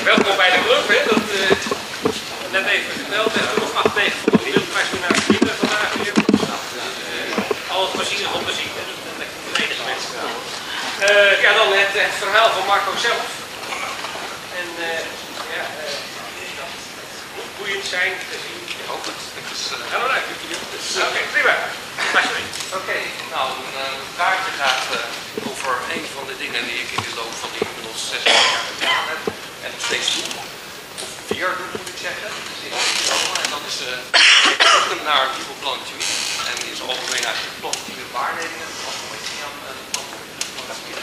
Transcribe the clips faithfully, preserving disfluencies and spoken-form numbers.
welkom bij de club, hè. Dat uh, net even verteld. En toen nog acht negen van de wereldprijs naar de vrienden vandaag weer. Uh, alles machines om te zien, hè. Dat is de enige mensen. Uh, ja, dan het, het verhaal van Marco zelf. En uh, ja, uh, dat moet boeiend zijn te zien. Ik hoop het. Het is, uh... Ga maar uit. Oké, okay, prima. Oké, okay, nou, een uh, kaartje gaat uh, over een van de dingen die ik in de loop van die inmiddels zes jaar gedaan heb. En nog steeds doe. Of weer doe, moet ik zeggen. En dat is uh, zoeken naar nieuwe plantuïden. En in zijn algemeenheid plantuïde waarnemingen. Als we een beetje aan plantuïden.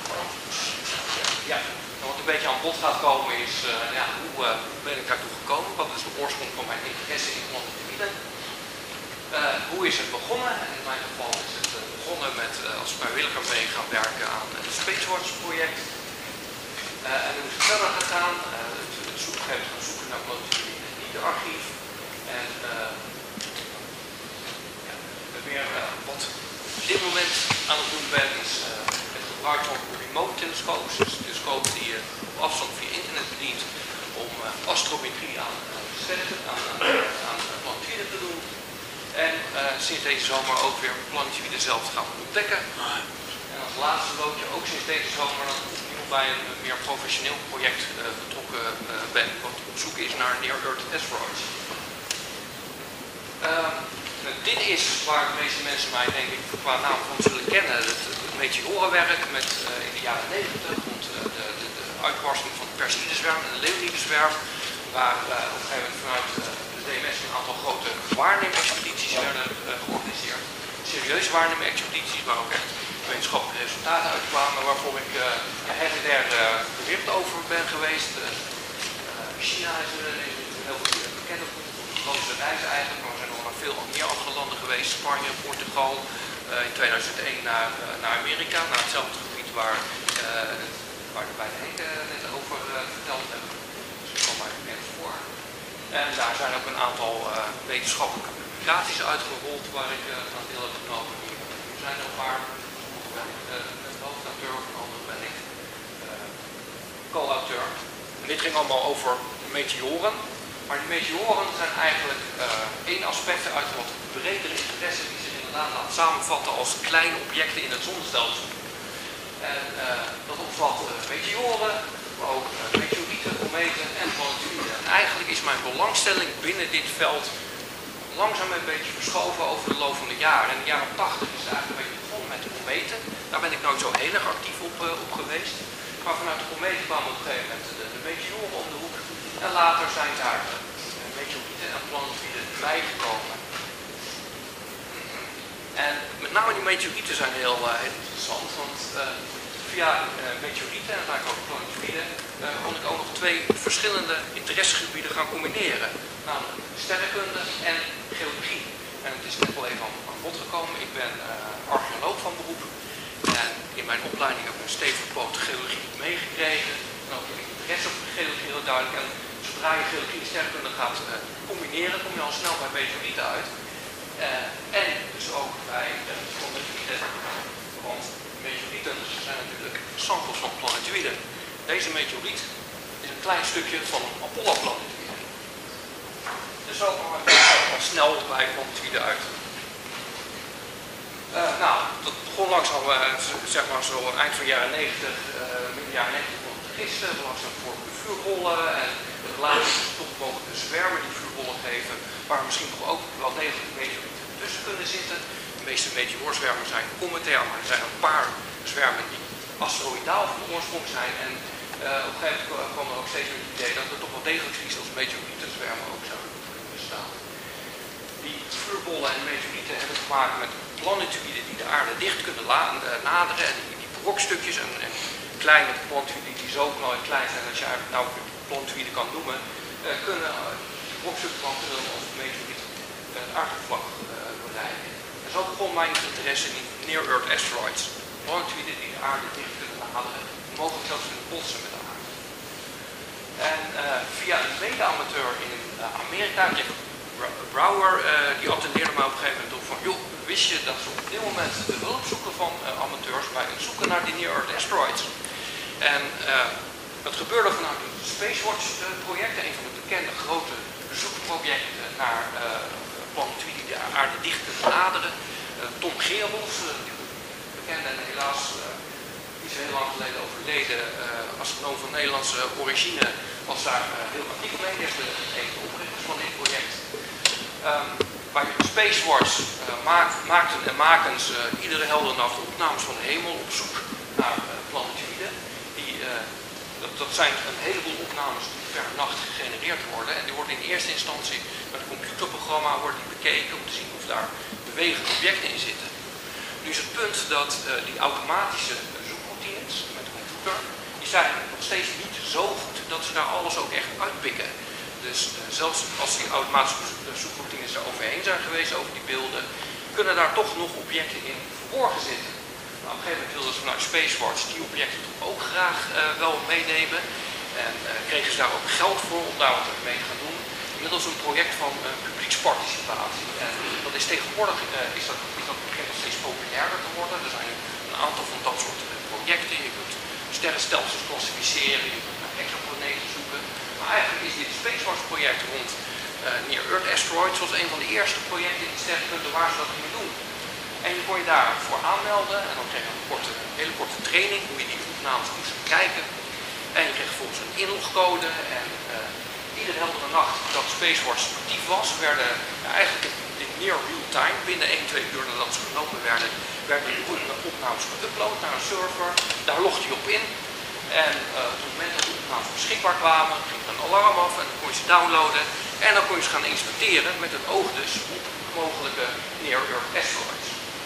Ja, en wat een beetje aan bod gaat komen is, uh, ja, hoe uh, ben ik daartoe gekomen? Wat is de oorsprong van mijn interesse in plantuïden? Uh, hoe is het begonnen? En in mijn geval is het uh, begonnen met uh, als vrijwilliger mee gaan werken aan het Spacewatch project. Uh, en hoe is het verder gegaan? Uh, het, het zoeken, gaan zoeken naar plantuïden in het Niedenarchief. En uh, ja, weer uh, wat op dit moment aan het doen ben is uh, het gebruik van remote telescopes. Dus telescopen die je op afstand via internet bedient om uh, astrometrie aan sterren, aan, aan, aan plantuïden te doen. En uh, sinds deze zomer ook weer plantuïden zelf te gaan ontdekken. En als laatste loodje ook sinds deze zomer dat ik bij een meer professioneel project uh, betrokken uh, ben. Wat op zoek is naar near-Earth asteroids. Uh, dit is waar de meeste mensen mij denk ik qua naam van zullen kennen. Het, het meteorenwerk met uh, in de jaren negentig rond uh, de, de, de uitbarsting van de Perseidezwerm en de Leonidenzwerm. Waar uh, op een gegeven moment vanuit uh, de D M S een aantal grote waarneemexpedities werden uh, georganiseerd. Serieuze waarneemexpedities waar ook echt wetenschappelijke resultaten uitkwamen, waarvoor ik uh, ja, her en der uh, de wereld over ben geweest. Uh, uh, China is een heel veel bekend op de grootste reis eigenlijk, maar we zijn nog naar veel meer andere landen geweest. Spanje, Portugal, uh, in tweeduizend één naar, uh, naar Amerika, naar hetzelfde gebied waar, uh, waar de beide Henk uh, net over uh, verteld hebben. Dus ik kom mij bekend voor. En daar zijn ook een aantal uh, wetenschappelijke publicaties uitgerold waar ik uh, aan deel heb genomen. Er zijn er een paar. Sommige ben ik uh, hoofdauteur, van andere ben ik uh, co-auteur. En dit ging allemaal over meteoren. Maar die meteoren zijn eigenlijk uh, één aspect uit wat bredere interesse die zich inderdaad laat samenvatten als kleine objecten in het zonnestelsel. En uh, dat omvat uh, meteoren, maar ook uh, meteorieten, kometen en plantuïden. En eigenlijk is mijn belangstelling binnen dit veld langzaam een beetje verschoven over de loop van de jaren. In de jaren tachtig is het eigenlijk een beetje begonnen met de kometen. Daar ben ik nooit zo heel erg actief op, uh, op geweest. Maar vanuit de kometen kwamen op een gegeven moment de, de meteoren om de hoek. En later zijn daar uh, meteorieten en plantuïden bijgekomen. En met name die meteorieten zijn heel, uh, heel interessant, want uh, via uh, meteorieten en vaak ook plantuïden uh, kon ik ook nog twee verschillende interessegebieden gaan combineren. Namelijk sterrenkunde en geologie. En het is net wel even aan bod gekomen. Ik ben uh, archeoloog van beroep. En in mijn opleiding heb ik een stevige poot geologie meegekregen. En ook een interesse op geologie heel duidelijk. En zodra je geologie en sterrenkunde gaat uh, combineren, kom je al snel bij meteorieten uit. Uh, en dus ook bij uh, meteorieten. Want meteorieten zijn natuurlijk samples van planetoïden. Deze meteoriet is een klein stukje van een Apollo-planetoïde. Dus zo komen we al snel bij planetoïden uit. Uh, nou, dat begon langzaam, uh, zeg maar zo eind van de jaren negentig, uh, midden jaren negentig begon te gisten, langzaam voor de vuurbollen en het laatste toch mogelijk de zwermen die vuurbollen geven, waar misschien nog ook wel degelijk meteorieten tussen kunnen zitten. De meeste meteoorzwermen zijn cometair, maar er zijn een paar zwermen die asteroïdaal van oorsprong zijn en uh, op een gegeven moment kwam er ook steeds meer het idee dat er toch wel degelijk iets als meteorietenzwermen ook zouden kunnen bestaan. Die vuurbollen en meteorieten hebben te maken met planetoïden die de aarde dicht kunnen naderen en die, die brokstukjes en, en kleine planetoïden die zo klein zijn dat je eigenlijk nou planetoïden kan noemen, uh, kunnen uh, brokstukjes van kunnen als meteoriet het aardoppervlak uh, bereiken. En zo begon mijn interesse in near-Earth asteroids, planetoïden die de aarde dicht kunnen naderen, mogelijk zelfs kunnen botsen met de aarde. En uh, via een mede-amateur in uh, Amerika, Jeff Brower, uh, die attendeerde mij op een gegeven moment op van, joh, wist je dat ze op dit moment de hulp zoeken van uh, amateurs bij het zoeken naar die near-Earth asteroids? En uh, Dat gebeurde vanuit het Spacewatch-project, een van de bekende grote zoekprojecten naar uh, planetoïden die de aarde dicht kunnen naderen. Uh, Tom Gerbels, uh, bekende en helaas uh, niet zo heel lang geleden overleden uh, astronoom van Nederlandse origine, was daar uh, heel actief mee. Die is de, een van de oprichters van dit project. Um, Bij Spacewatch uh, maak, maakten en maken ze uh, iedere heldere nacht opnames van de hemel op zoek naar uh, planetoïden. Die, uh, dat, dat zijn een heleboel opnames die per nacht gegenereerd worden. En die worden in eerste instantie met een computerprogramma worden die bekeken om te zien of daar bewegende objecten in zitten. Nu is het punt dat uh, die automatische zoekroutines met de computer, die zijn nog steeds niet zo goed dat ze daar alles ook echt uitpikken. Dus uh, zelfs als die automatische zoekroutines er overheen zijn geweest over die beelden, kunnen daar toch nog objecten in verborgen zitten. Nou, op een gegeven moment wilden ze vanuit Spacewatch die objecten toch ook graag uh, wel meenemen. En uh, kregen ze daar ook geld voor om daar wat mee te gaan doen. Middels een project van uh, publieksparticipatie. En dat is tegenwoordig uh, is dat, is dat project nog steeds populairder te worden. Er zijn een aantal van dat soort uh, projecten. Je kunt sterrenstelsels klassificeren, je kunt naar exoplaneten zoeken. Maar eigenlijk is dit Spacewatch project rond uh, Near Earth Asteroids zoals een van de eerste projecten in sterrenkunde waar ze dat gingen doen. En je kon je daarvoor aanmelden en dan kreeg je een korte, hele korte training hoe je die opnames moest bekijken. En je kreeg vervolgens een inlogcode en uh, iedere heldere nacht dat Spacewatch actief was, werden ja, eigenlijk in near real time, binnen één, twee uur nadat ze genomen werden, werden die opnames geüpload naar een server. Daar logde je op in. En uh, op het moment dat de opnames beschikbaar kwamen, ging er een alarm af en dan kon je ze downloaden. En dan kon je ze gaan inspecteren met het oog dus op mogelijke Near Earth Asteroids.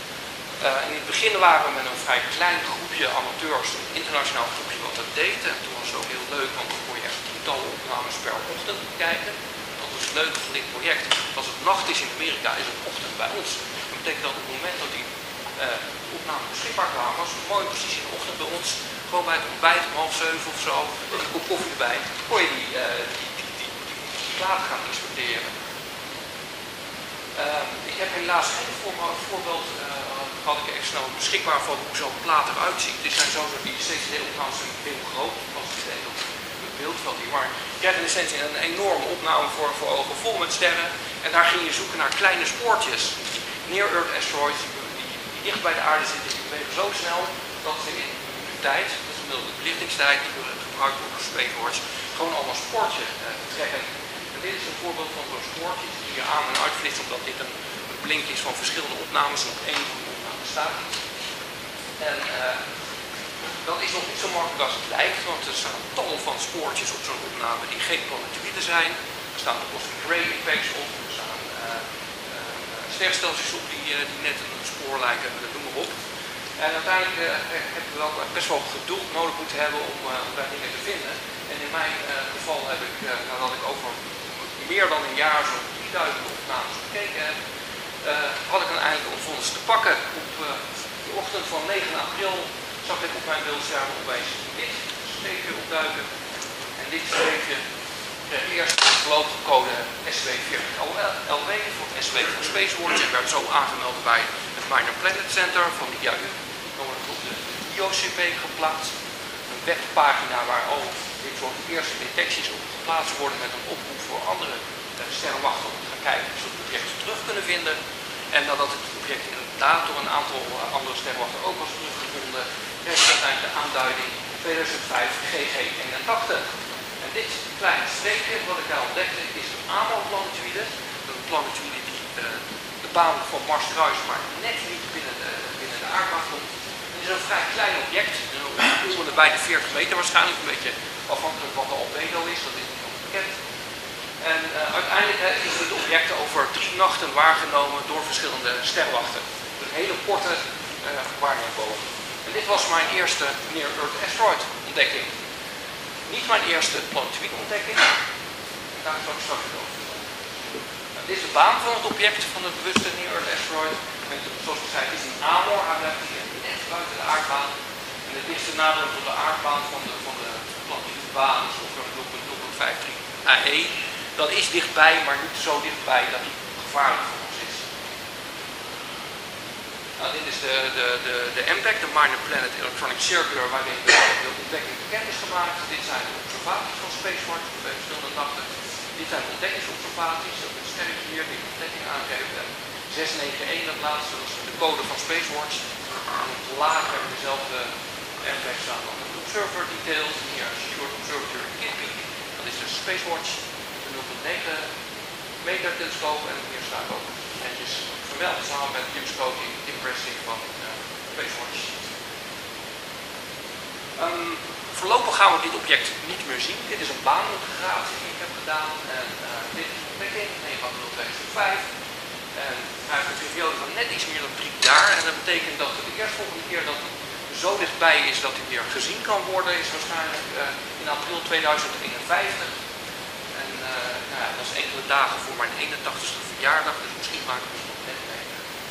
Uh, in het begin waren we met een vrij klein groepje amateurs, een internationaal groepje wat dat deed. En toen was het ook heel leuk, want dan kon je echt tientallen opnames per ochtend bekijken. Dat was het leuke van dit project. Als het nacht is in Amerika, is het ochtend bij ons. Dat betekent dat op het moment dat die uh, opnames beschikbaar kwamen, was het mooi precies in de ochtend bij ons. Gewoon bij het ontbijt om half zeven of zo, met een kop koffie erbij, kon je die, uh, die, die, die, die, die platen gaan inspecteren. Uh, ik heb helaas geen voor, voorbeeld, uh, had ik echt snel beschikbaar van hoe zo'n plaat eruit ziet. Dit zijn sowieso die C C D-opnames heel groot, zoals ik deed op het beeldveld hier. Maar je krijgt in essentie een enorme opname voor, voor ogen, vol met sterren. En daar ging je zoeken naar kleine spoortjes. Near Earth Asteroids, die, die, die dicht bij de aarde zitten, die bewegen zo snel dat ze in de tijd, dat is inmiddels de belichtingstijd die gebruikt wordt door Spacewatch, gewoon allemaal spoortje uh, trekken. En dit is een voorbeeld van zo'n spoortje die je aan en uitvliegt, omdat dit een, een blink is van verschillende opnames en op één van de opnames staat. En uh, dat is nog niet zo makkelijk als het lijkt, want er staan tal van spoortjes op zo'n opname die geen planetoïden zijn. Er staan de cosmic ray impacts op, er staan uh, uh, sterrenstelsels op die, uh, die net een spoor lijken, noem maar op. En uiteindelijk uh, hebben we wel best wel geduld nodig moeten hebben om, uh, om daar dingen te vinden. En in mijn uh, geval heb ik, uh, nadat ik over meer dan een jaar zo'n drieduizend opnames gekeken heb, uh, had ik dan eindelijk een vonnis te pakken. Op uh, de ochtend van negen april zag ik op mijn beeldscherm opeens dit streepje opduiken. En dit streepje kreeg eerst de voorlopige code S W veertig L W voor S W van Spacewatch en werd zo aangemeld bij het Minor Planet Center van de I A U. Dan wordt het op de I O C P geplaatst. Een webpagina waar al dit soort eerste detecties op geplaatst worden met een oproep voor andere uh, sterrenwachten om te gaan kijken of ze het object terug kunnen vinden. En nadat het object inderdaad door een aantal uh, andere sterrenwachten ook was teruggevonden, kreeg het uiteindelijk de aanduiding tweeduizend vijf G G eenentachtig. En dit kleine streepje wat ik daar ontdekte is een Amor-planetoïde. Een planetoïde die uh, de baan van Mars kruist, maar net niet binnen de, binnen de aardbaan komt. Het is een vrij klein object, onder de bij de veertig meter waarschijnlijk, een beetje afhankelijk wat de albedo is, dat is niet onbekend. En uh, uiteindelijk he, is dit object over drie nachten waargenomen door verschillende sterrenwachten. Dus een hele korte uh, waarneming. En dit was mijn eerste Near Earth Asteroid ontdekking. Niet mijn eerste planetoïde ontdekking. Daar zal ik straks over vertellen. Nou, dit is de baan van het object van het bewuste Near Earth Asteroid. En zoals ik zei, het is een Amor, hij blijft hier net buiten de aardbaan. En het dichtste nadeel tot de aardbaan van de, van de planetoïdebaan is ongeveer nul komma nul vijf drie A E. Dat is dichtbij, maar niet zo dichtbij dat het gevaarlijk voor ons is. Nou, dit is de, de, de, de M PEC, de Minor Planet Electronic Circular, waarin de, de ontdekking bekend is gemaakt. Dit zijn de observaties van Spacewatch op verschillende nachten. Dit zijn de ontdekkingsobservaties, ook een sterretje hier die de ontdekking aangeeft. En zes negen een, dat laatste, dat is de code van Spacewatch. En op de laag hebben we dezelfde M PEC staan dan de Observer Details. En hier Short Observatory Kitt Peak, dat is de Spacewatch, de nul komma negen meter telescoop. En hier staat ook netjes vermeld samen met James Scotty, impressive van uh, Spacewatch. Um, voorlopig gaan we dit object niet meer zien. Dit is een baanoperatie die ik heb gedaan. En uh, dit is een ontdekking, negen april tweeduizend vijf. En hij heeft een periode van net iets meer dan drie jaar. En dat betekent dat de eerstvolgende keer dat het zo dichtbij is dat hij weer gezien kan worden, is waarschijnlijk uh, in april tweeduizend eenenvijftig. En uh, nou ja, dat is enkele dagen voor mijn eenentachtigste verjaardag, dus misschien maak ik het nog net mee.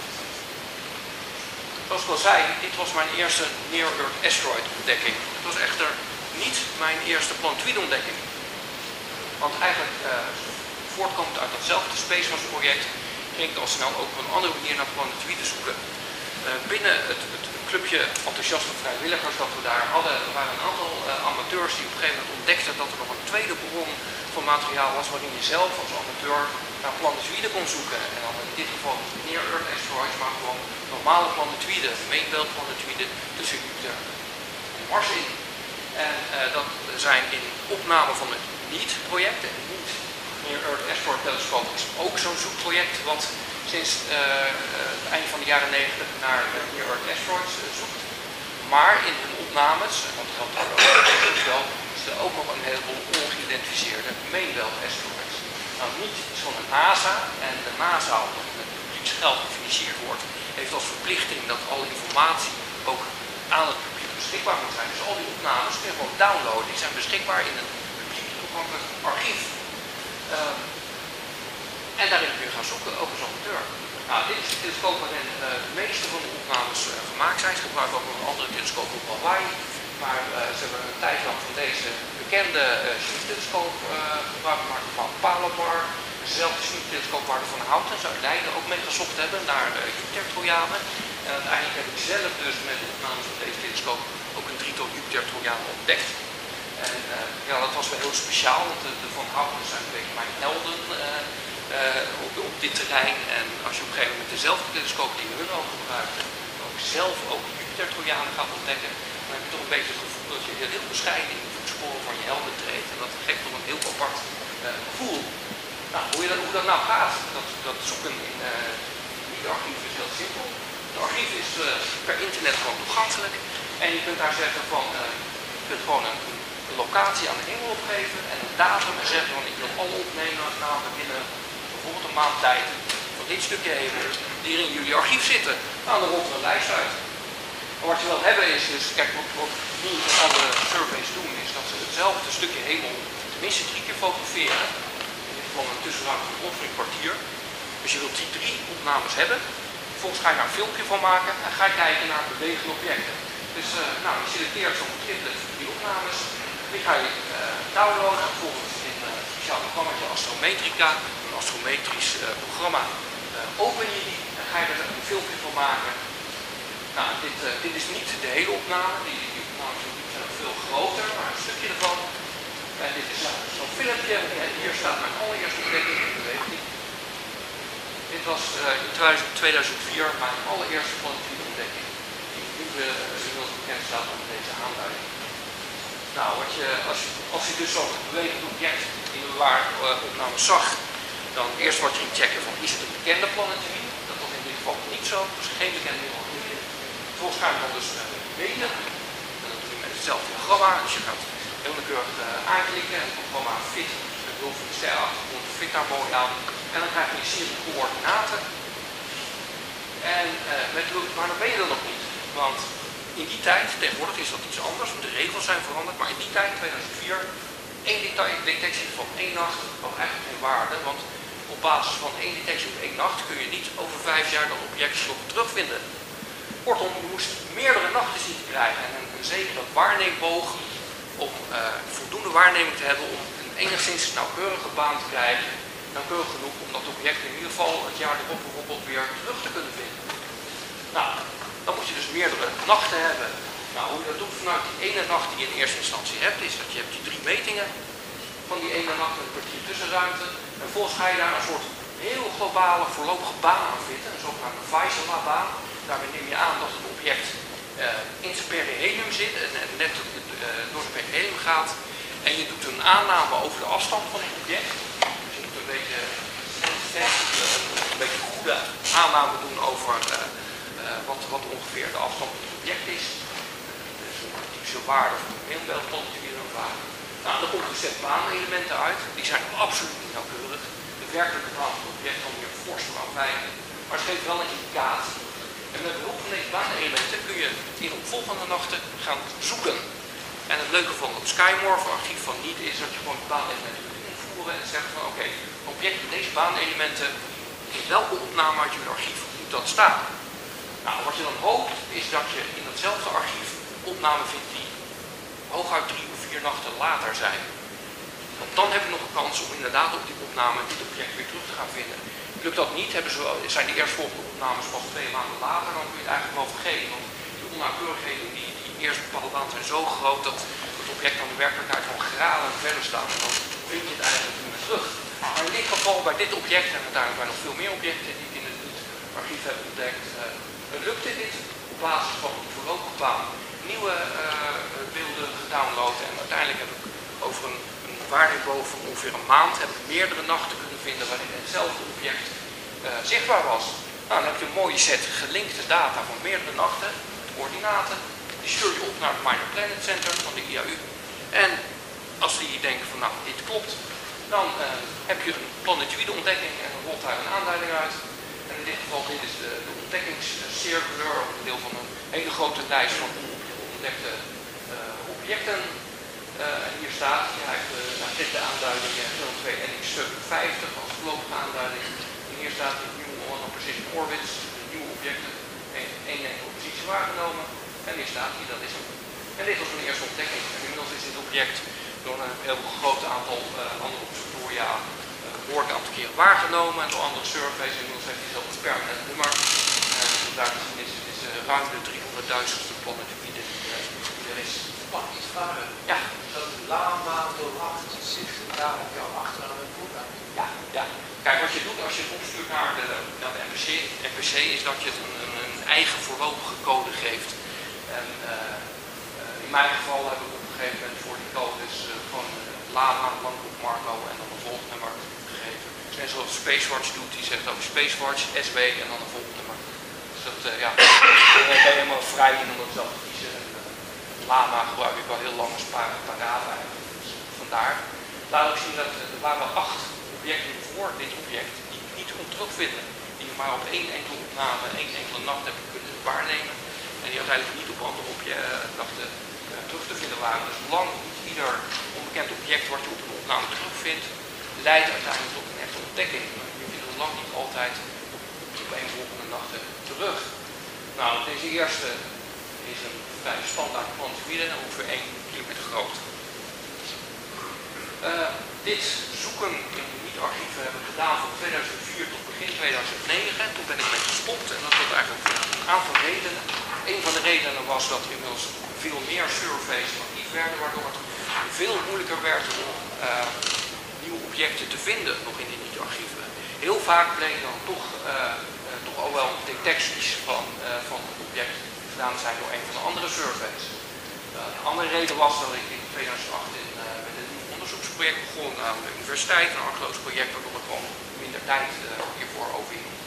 Zoals ik al zei, dit was mijn eerste Near-Earth Asteroid ontdekking. Het was echter niet mijn eerste planetoïde ontdekking. Want eigenlijk, uh, voortkomend uit datzelfde Spacewatch project, ging ik al snel ook op een andere manier naar planetoïden zoeken. Uh, binnen het, het clubje enthousiaste vrijwilligers dat we daar hadden, er waren een aantal uh, amateurs die op een gegeven moment ontdekten dat er nog een tweede bron van materiaal was waarin je zelf als amateur naar planetoïden kon zoeken. En dan in dit geval niet Near-Earth Asteroids, maar gewoon normale planetoïden, mainbelt planetoïden tussen Jupiter en Mars in. En uh, dat zijn in opname van het NEAT-project. En het NEAT Near-Earth Asteroid Telescope is ook zo'n zoekproject wat sinds uh, het eind van de jaren negentig naar uh, Near-Earth Asteroids uh, zoekt. Maar in hun opnames, want dat geldt ook wel, is er ook nog een heleboel ongeïdentificeerde mainbelt asteroids. Nou, NEAT is van de NASA en de NASA, omdat het met publieks geld gefinancierd wordt, heeft als verplichting dat alle informatie ook aan het publiek beschikbaar moet zijn. Dus al die opnames kun je gewoon downloaden. Die zijn beschikbaar in een publiek toegankelijk archief. Uh, en daarin kun je gaan zoeken, ook als amateur. Nou, dit is de telescoop waarin uh, de meeste van de opnames uh, gemaakt zijn. Ze gebruiken ook nog een andere telescoop op Hawaii. Maar uh, ze hebben een tijd lang van deze bekende uh, Schmidt-telescoop uh, gebruik gemaakt van Palomar. Dezelfde Schmidt-telescoop waar we van Houten en Zuid-Leiden ook mee gezocht hebben naar uh, Jupiter-trojanen. En uiteindelijk heb ik zelf dus met de opnames van deze telescoop ook een drietal Jupiter-trojanen ontdekt. En uh, ja, dat was wel heel speciaal, want de, de Van Houten zijn een beetje mijn helden uh, uh, op, op dit terrein. En als je op een gegeven moment dezelfde telescoop die hun ook gebruikten, ook zelf ook Jupiter-trojanen gaat ontdekken, dan heb je toch een beetje het gevoel dat je heel bescheiden in de voetsporen van je helden treedt. En dat geeft toch een heel apart uh, gevoel. Nou, hoe, je dat, hoe dat nou gaat, dat, dat zoeken in uh, het archief is heel simpel. Het archief is uh, per internet gewoon toegankelijk. En je kunt daar zeggen van, uh, je kunt gewoon een, een locatie aan de hemel opgeven en een datum en zeggen van ik wil alle opnamen binnen bijvoorbeeld een maand tijd van dit stukje hemel die er in jullie archief zitten. Nou, dan rolt er een lijst uit. Maar wat je wil hebben is dus, kijk wat, wat nu andere surveys doen, is dat ze hetzelfde stukje hemel tenminste drie keer fotograferen. Van een tussenruimte van ongeveer een kwartier. Dus je wilt die drie opnames hebben. Vervolgens ga je daar een filmpje van maken en ga je kijken naar bewegende objecten. Dus uh, nou, je selecteert zo'n triplet die opnames. Die ga je uh, downloaden. Vervolgens in uh, een speciaal programma Astrometrica, een astrometrisch uh, programma, uh, open je die en ga je er een filmpje van maken. Nou, dit, uh, dit is niet de hele opname. Die, die opnames zijn nog veel groter, maar een stukje ervan. En dit is zo'n filmpje, en hier staat mijn allereerste ontdekking in de beweging. Dit was uh, in tweeduizend vier mijn allereerste planetoïde ontdekking. Die nu uh, inmiddels bekend staat onder deze aanduiding. Nou, wat je, als, je, als je dus zo'n bewegend object in de opname zag, dan eerst wat je ging checken van is het een bekende planetoïde? Dat was in dit geval niet zo, dus geen bekende planetoïde. Vervolgens ga je dan dus uh, meten. En dat doe je met hetzelfde programma, dus je gaat heel nauwkeurig uh, aanklikken en het programma fit, dus met behulp van de sterrenachtergrond fit daar mooi aan. En dan krijg je een serie coördinaten. En uh, met, maar dan ben je er nog niet. Want in die tijd, tegenwoordig is dat iets anders, want de regels zijn veranderd, maar in die tijd, tweeduizend vier, één detectie van één nacht had eigenlijk geen waarde. Want op basis van één detectie op één nacht kun je niet over vijf jaar dat object terugvinden. Kortom, je moest meerdere nachten zien te krijgen en een, een zekere waarneemboog om uh, voldoende waarneming te hebben om een enigszins nauwkeurige baan te krijgen. Nauwkeurig genoeg om dat object in ieder geval het jaar erop bijvoorbeeld weer terug te kunnen vinden. Nou, dan moet je dus meerdere nachten hebben. Nou, hoe je dat doet vanuit die ene nacht die je in eerste instantie hebt, is dat je hebt die drie metingen van die ene nacht met een kwartier tussenruimte. En vervolgens ga je daar een soort heel globale voorlopige baan aan vinden, een zogenaamde Weisela-baan. Daarmee neem je aan dat het object uh, in zijn perihelium zit en, en net uh, door zijn perihelium gaat. En je doet een aanname over de afstand van het object. Dus je moet een beetje, een beetje goede aanname doen over uh, uh, wat, wat ongeveer de afstand van het object is. Dus een typische waarde van een beeldplannetje weer een waarde. Nou, dan komt een set baanelementen uit. Die zijn absoluut niet nauwkeurig. De werkelijke baan van het object kan weer fors van afwijken. Maar het geeft wel een indicatie. En met behulp van deze baanelementen kun je in opvolgende nachten gaan zoeken. En het leuke van het Skymorph-archief van Niet is dat je gewoon de baanelementen kunt invoeren en zegt van oké, okay, object met deze baanelementen, in welke opname uit je archief moet dat staan? Nou, wat je dan hoopt is dat je in datzelfde archief opnamen vindt die hooguit drie of vier nachten later zijn. Want dan heb je nog een kans om inderdaad op die opname dit object weer terug te gaan vinden. Lukt dat niet, hebben ze, zijn de eerstvolgende opnames pas twee maanden later, dan kun je het eigenlijk wel vergeten. Want die onnauwkeurigheden die, die eerst bepaalde baan zijn zo groot dat het object dan de werkelijkheid van graden verder staat. En dan vind je het eigenlijk niet meer terug. Maar in dit geval, bij dit object en uiteindelijk bij nog veel meer objecten die ik in het archief heb ontdekt, uh, lukte dit op basis van die voorlopige baan nieuwe uh, beelden gedownloaden. En uiteindelijk heb ik over een, een waardeniveau van ongeveer een maand heb ik meerdere nachten kunnen vinden waarin hetzelfde object uh, zichtbaar was. Nou, dan heb je een mooie set gelinkte data van meerdere nachten, coördinaten. Die stuur je op naar het Minor Planet Center van de I A U. En als die denken van nou, dit klopt, dan uh, heb je een planetoïde ontdekking en dan rolt daar een aanduiding uit. En in dit geval dit is de, de ontdekkingscircular, een deel van een hele grote lijst van ontdekte uh, objecten. Uh, en hier staat, je hebt uh, dit de aanduiding nul twee N X zevenenvijftig als voorlopige aanduiding. En hier staat de New on Precision Orbits, de nieuwe objecten, één enkele positie waargenomen. En hier staat hij, dat is hem. En dit was een eerste ontdekking. En inmiddels is dit object door een heel groot aantal uh, andere observatoria uh, behoorlijk aantal keren waargenomen en door andere surveys. Inmiddels heeft hij zelf een permanent nummer. Uh, daar is het is, uh, ruim de driehonderdduizendste planetoïde die er is. Mag ik iets vragen? Ja. Dat lama door acht zit daar op jou achteraan het voet aan. Ja, ja. Kijk, wat je doet als je het opstuurt naar de, naar de N P C, N P C is dat je het een, een, een eigen voorlopige code geeft. En uh, uh, in mijn geval heb ik op een gegeven moment voor die codes uh, gewoon uh, lama, Langhoek, Marco en dan een volgnummer gegeven. Dus net zoals Spacewatch doet, die zegt ook Spacewatch, S W en dan een volgnummer. Dus dat, uh, ja, daar ben je helemaal vrij in om dat zelf te kiezen. En, uh, lama gebruik ik al heel lang als paragraaf eigenlijk. Dus vandaar. Laat ook zien dat uh, er waren acht objecten voor dit object die ik niet kon terugvinden. Die je maar op één enkele opname, één enkele nacht heb kunnen waarnemen. En die uiteindelijk niet op andere objecten uh, terug te vinden waren. Dus lang niet ieder onbekend object wat je op een opname terugvindt, leidt uiteindelijk tot een echte ontdekking. Je vindt het lang niet altijd op een volgende nachten terug. Nou, deze eerste is een vrij standaard planetoïde, ongeveer één kilometer groot. Uh, dit zoeken in de Niet-archieven hebben we gedaan van tweeduizend vier tot begin tweeduizend negen. Toen ben ik mee gestopt en dat had eigenlijk een aantal redenen. Een van de redenen was dat er inmiddels veel meer surveys actief werden, waardoor het veel moeilijker werd om uh, nieuwe objecten te vinden nog in die Niet-archieven. Heel vaak bleken dan toch, uh, uh, toch al wel detecties van, uh, van het object gedaan zijn door een van de andere surveys. Uh, een andere reden was dat ik in tweeduizend acht in, uh, met een nieuw onderzoeksproject begon aan de universiteit, een archeologisch project waardoor ik gewoon minder tijd uh, hiervoor over in